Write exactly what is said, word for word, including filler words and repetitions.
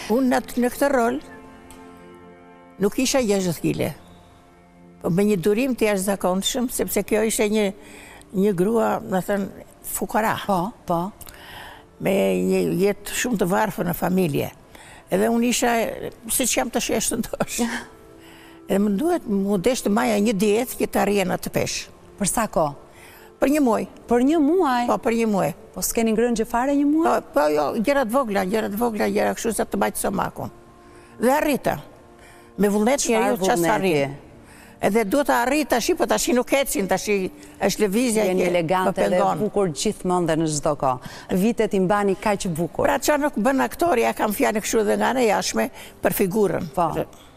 Unë në, në këtë rol nuk isha gjashtëdhjetë kile, po me një durim të jashtëzakonshëm, sepse kjo ishte një, një grua, në thënë, fukara. Po, po. Me një jetë shumë të varfër në familje. Edhe unë isha, si që jam të sheshtë ndosh. Edhe më duhet, më desh të maja një dietë që të arrijen atë peshë. Për sa ko? Për një muaj. Për një muaj? Po, për një muaj. Po, s'keni ngrënë gjë fare një muaj? Po, po, jo, gjërat vogla, gjërat vogla, gjërat kështu sa të bajtë stomakun. Dhe arrita. Me vullnet njeri u qasë arrit. Edhe duhet të arrit tashi, po tashi nuk ecin, tashi është lëvizja që jeni elegante dhe bukur gjithmonë dhe në çdo kohë. Vitet i mbani kaq bukur. Pra çfarë nuk bën aktori, ja kam fjalë kështu dhe nga ana jashme për figurën. Po.